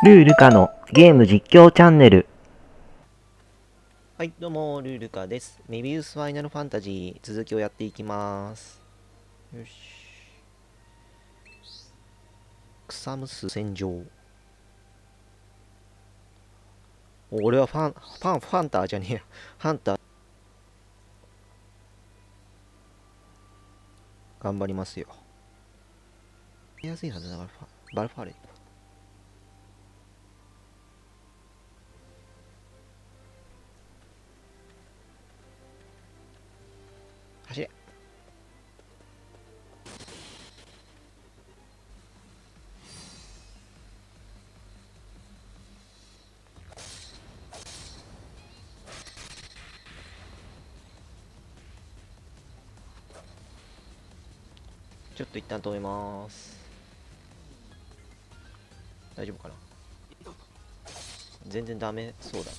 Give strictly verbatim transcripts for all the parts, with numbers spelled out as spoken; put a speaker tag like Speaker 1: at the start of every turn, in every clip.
Speaker 1: ルールカのゲーム実況チャンネル。
Speaker 2: はい、どうも、ルールカです。メビウスファイナルファンタジー、続きをやっていきます。よし。草むす戦場。俺はファン、ファン、ファンターじゃねえや。ハンター。頑張りますよ。やりやすいはずだから、バルファーレ。走れ。ちょっと一旦止めます。大丈夫かな。全然ダメそうだな。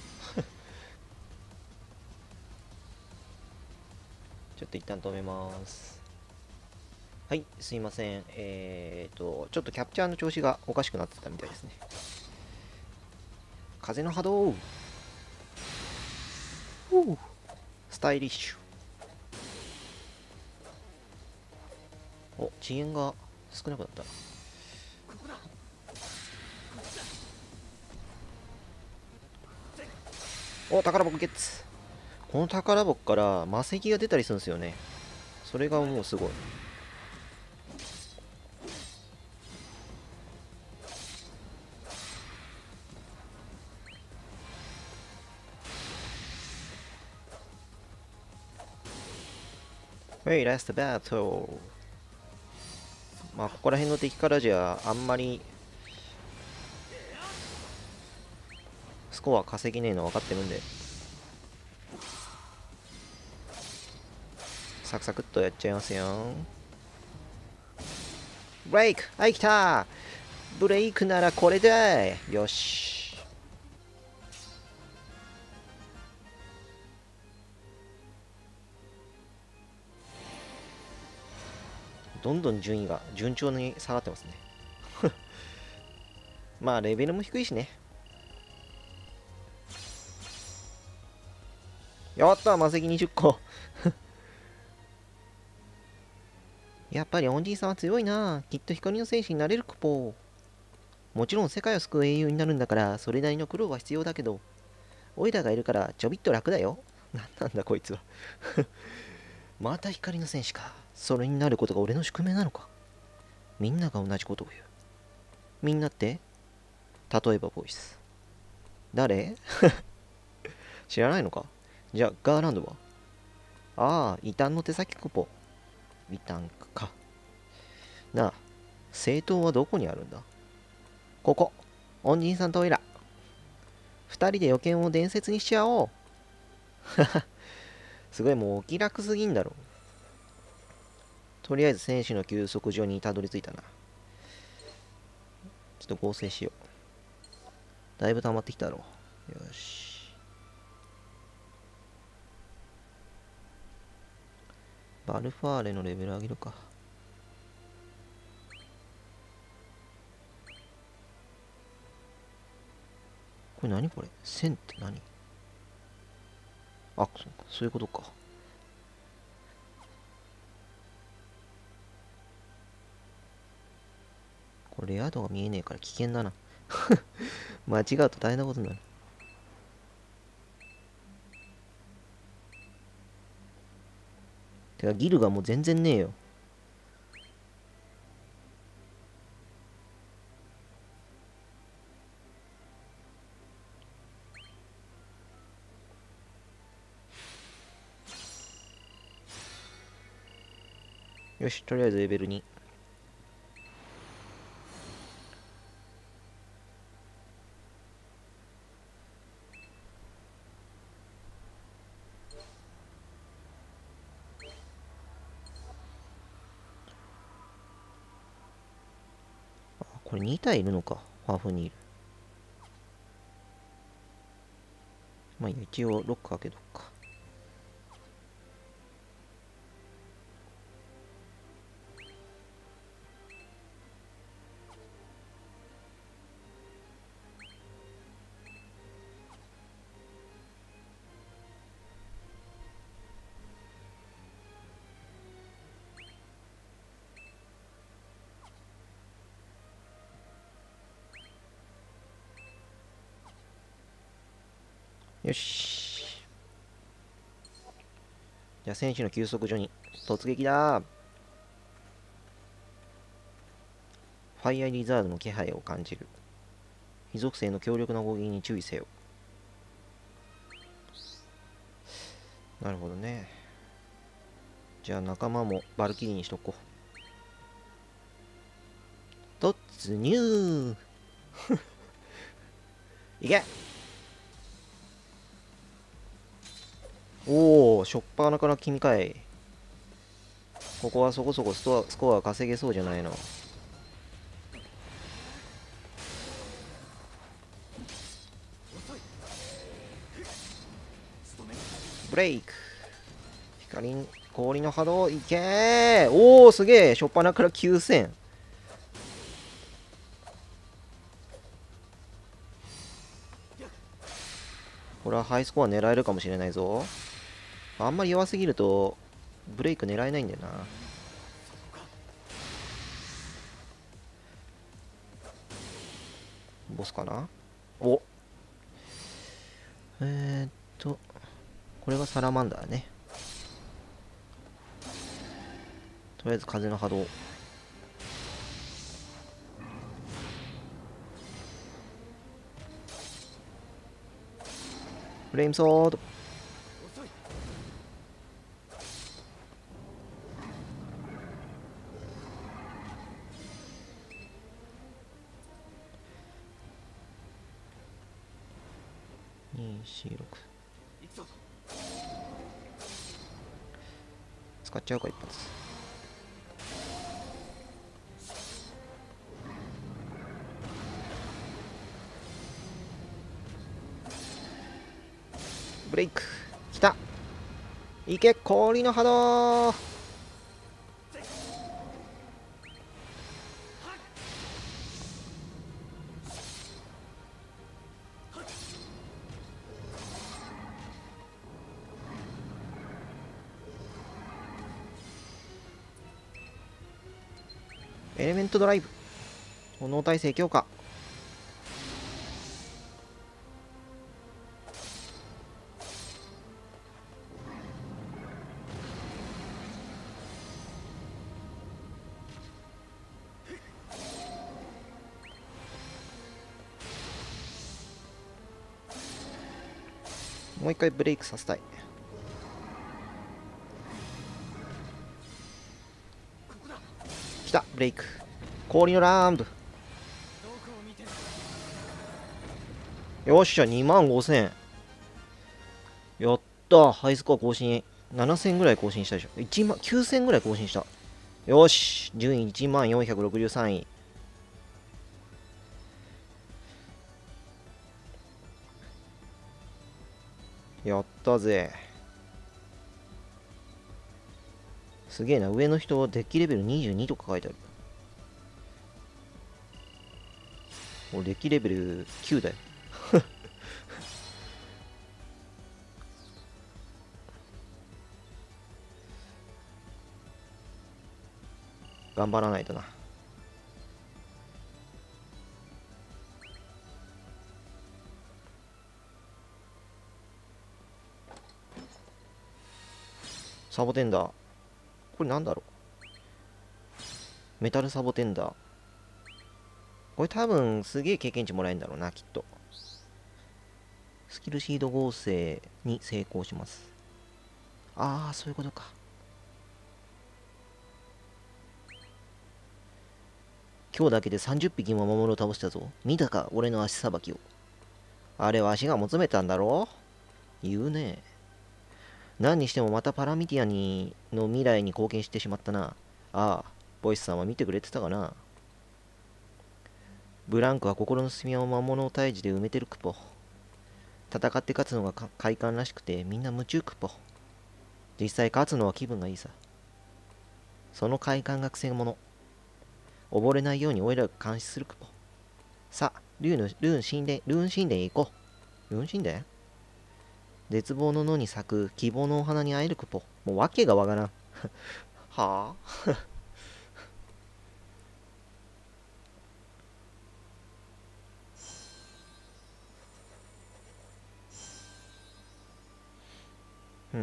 Speaker 2: ちょっと一旦止めます。はい、すいません。えーと、ちょっとキャプチャーの調子がおかしくなってたみたいですね。風の波動。スタイリッシュ。お、遅延が少なくなった。お、宝箱ゲッツ。この宝箱から魔石が出たりするんですよね。それがもうすごい。Wait, last battle. まあ、ここら辺の敵からじゃあんまりスコア稼ぎねえの分かってるんで、サクサクっとやっちゃいますよ。ブレイク、はい、来た。ブレイクならこれでよし。どんどん順位が順調に下がってますね。まあレベルも低いしね。やった魔石にじゅっこ。やっぱりオンジーさんは強いな。きっと光の戦士になれるクポー。もちろん世界を救う英雄になるんだからそれなりの苦労は必要だけど、オイラがいるからちょびっと楽だよ。なんなんだこいつは。また光の戦士か。それになることが俺の宿命なのか。みんなが同じことを言う。みんなって例えばボイス。誰？知らないのか。じゃあガーランドは？ああ、異端の手先クポ。異端か。なあ、政党はどこにあるんだ？ここ。恩人さんとオイラ。二人で予見を伝説にしちゃおう。すごい、もうお気楽すぎんだろ。とりあえず戦士の休息所にたどり着いたな。ちょっと合成しよう。だいぶ溜まってきたろ。よし。バルファーレのレベル上げるか。これ何これ？線って何？あ、そうか、そういうことか。これレア度が見えねえから危険だな。間違うと大変なことになる。てかギルがもう全然ねえよ。よし、とりあえずレベルに。あ、これに体いるのか。ハーフにいる。まあ一応ロック開けとくか。 よし。じゃあ、選手の休息所に突撃だ。ファイアリザードの気配を感じる。非属性の強力な攻撃に注意せよ。なるほどね。じゃあ仲間もバルキリーにしとこう。突入いけ。おお、しょっぱなから君かい。ここはそこそこストアスコア稼げそうじゃないの。ブレイク。光氷の波動いけー。おお、すげえ。しょっぱなからきゅうせん。これはハイスコア狙えるかもしれないぞ。あんまり弱すぎるとブレイク狙えないんだよな。ボスかな。おえー、っとこれがサラマンダーね。とりあえず風の波動。フレームソード。にーよんろく使っちゃうか一発。ブレイクきた。いけ氷の波動。エレメントドライブ炎耐性強化。もう一回ブレイクさせたい。きたブレイク。氷のランプ。よっしゃにまんごせん。やったハイスコア更新。ななせんぐらい更新したでしょ。いちまんきゅうせんぐらい更新した。よし順位いちまんよんひゃくろくじゅうさんい。やったぜ。すげえな。上の人デッキレベルにじゅうにとか書いてある。俺デッキレベルきゅうだよ。頑張らないとな。サボテンダー。これなんだろう。メタルサボテンダー。これ多分すげえ経験値もらえるんだろうな、きっと。スキルシード合成に成功します。ああ、そういうことか。今日だけでさんじゅっぴきも魔物を倒したぞ。見たか、俺の足さばきを。あれは足が求めたんだろう。言うね。何にしてもまたパラミティアにの未来に貢献してしまったな。ああ、ボイスさんは見てくれてたかな。ブランクは心の隙間を魔物を退治で埋めてるクポ。戦って勝つのが快感らしくてみんな夢中クポ。実際勝つのは気分がいいさ。その快感がくせ者。溺れないようにオイラが監視するクポ。さあ、竜のルーン神殿、ルーン神殿へ行こう。ルーン神殿絶望の野に咲く希望のお花に会えるクポ。もう訳がわからん。はあうん。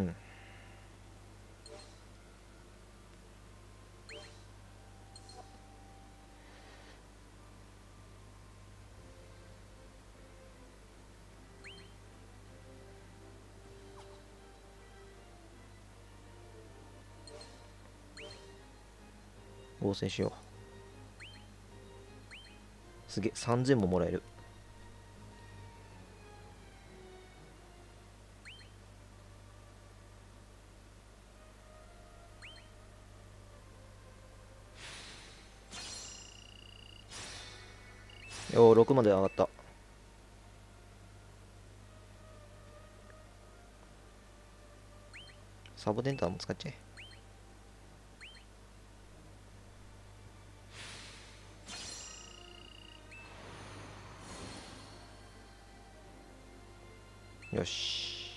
Speaker 2: 合成しよう。すげえ、さんぜんももらえる。よー、ろくまで上がった。サボテンターも使っちゃえ。よし。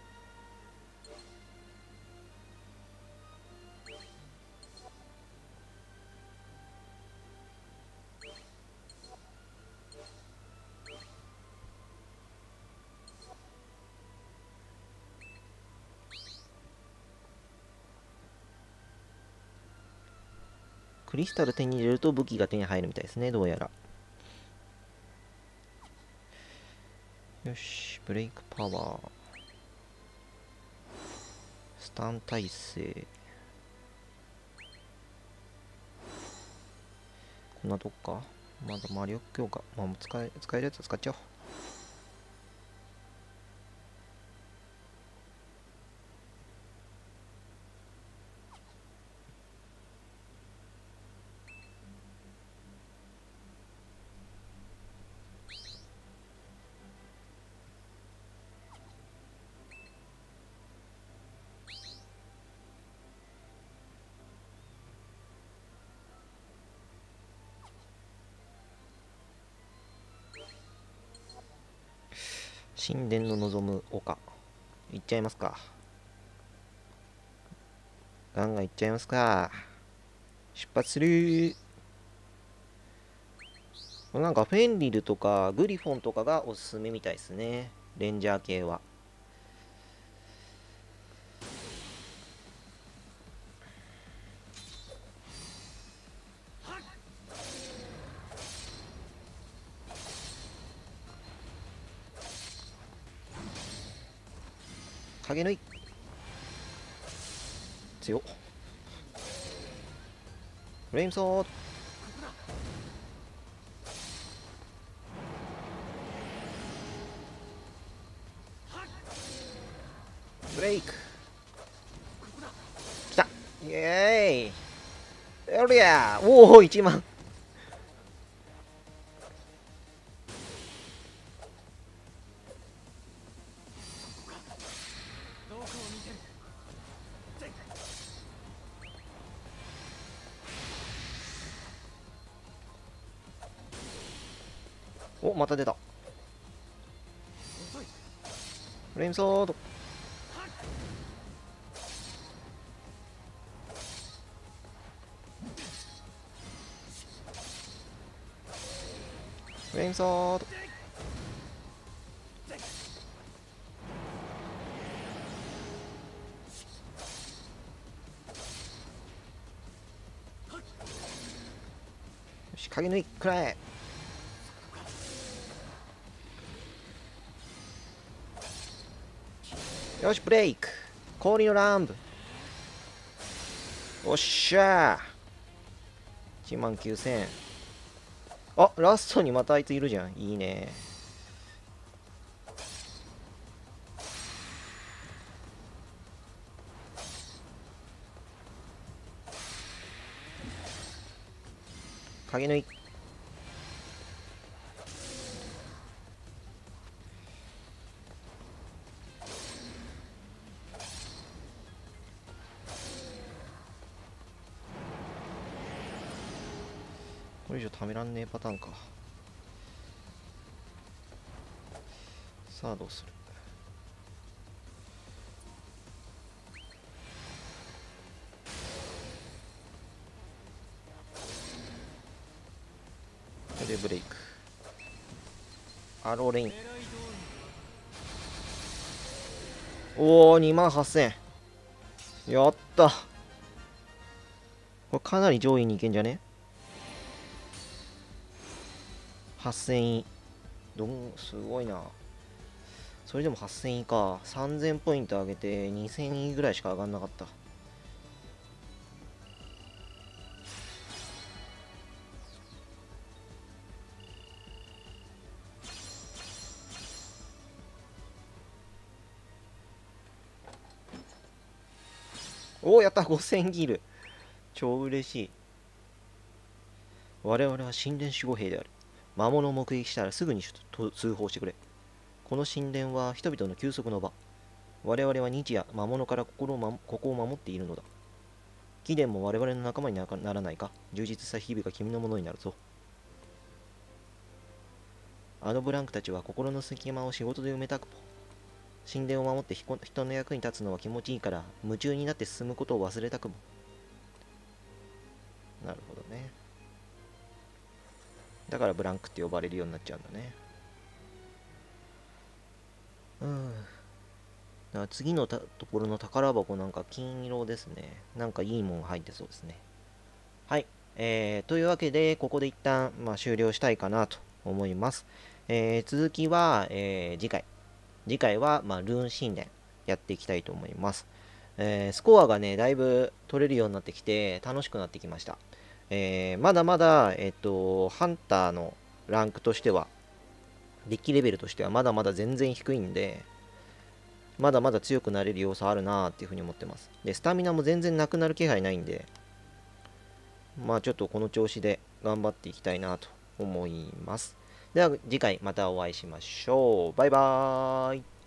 Speaker 2: クリスタル手に入れると武器が手に入るみたいですね、どうやら。よし、ブレイクパワー。スタン耐性。こんなとこか。まだ魔力強化。まあ、もう使え、使えるやつは使っちゃおう。神殿の望む丘。行っちゃいますか。ガンガン行っちゃいますか。出発する。なんかフェンリルとかグリフォンとかがおすすめみたいですね。レンジャー系は。影縫い強っ。フレームソード。ブレイクきた。イエーイ。おりゃー。おお、いちまん。お、また出た。フレームソード。フレームソード。よし、影縫いくらえ。よし、ブレイク。氷の乱舞。おっしゃー。いちまんきゅうせん。あ、ラストにまたあいついるじゃん。いいね。影縫い。これ以上ためらんねえパターンか。さあどうする。これでブレイク。アローレイン。 おお、にまんはっせん。やった。これかなり上位にいけんじゃね？ はっせん 位。どん、すごいな。それでもはっせん位か。さんぜんポイント上げてにせん位ぐらいしか上がんなかった。おお、やった。ごせんギル。超嬉しい。我々は神殿守護兵である。魔物を目撃したらすぐに通報してくれ。この神殿は人々の休息の場。我々は日夜魔物から心を、ま、ここを守っているのだ。貴殿も我々の仲間にならないか。充実した日々が君のものになるぞ。あのブランクたちは心の隙間を仕事で埋めたくも。神殿を守って人の役に立つのは気持ちいいから夢中になって進むことを忘れたくも。なるほどね。だからブランクって呼ばれるようになっちゃうんだね。うん。だから次のところの宝箱なんか金色ですね。なんかいいもん入ってそうですね。はい。えー、というわけで、ここで一旦、まあ、終了したいかなと思います。えー、続きは、えー、次回。次回は、まあ、ルーン神殿やっていきたいと思います。えー、スコアがね、だいぶ取れるようになってきて、楽しくなってきました。えー、まだまだ、えっと、ハンターのランクとしては、デッキレベルとしてはまだまだ全然低いんで、まだまだ強くなれる要素あるなーっていうふうに思ってます。で、スタミナも全然なくなる気配ないんで、まあちょっとこの調子で頑張っていきたいなと思います。では次回またお会いしましょう。バイバーイ。